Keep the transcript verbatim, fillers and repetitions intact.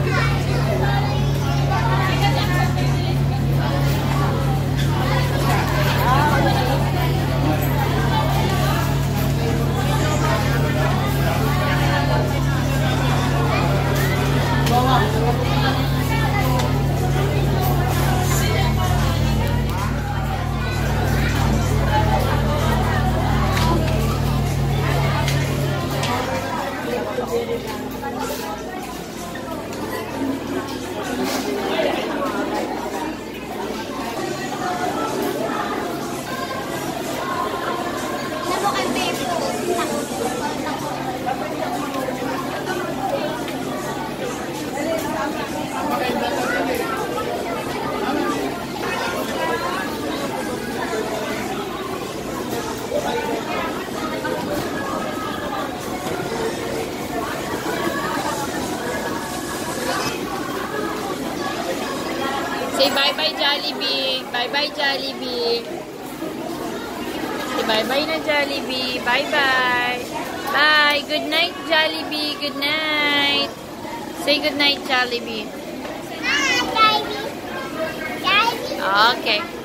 Say bye-bye, Jollibee. Bye-bye, Jollibee. Say bye-bye na, Jollibee. Bye-bye. Bye. Good night, Jollibee. Good night. Say good night, Jollibee. Jollibee. Jollibee. Okay.